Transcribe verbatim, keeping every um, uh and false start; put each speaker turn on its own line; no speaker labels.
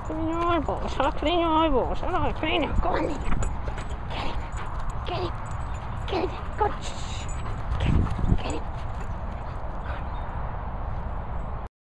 Clean your eyeballs, huh? Clean your eyeballs. Hello, clean them. Go on then. Get him. Get him. Get him. Go on.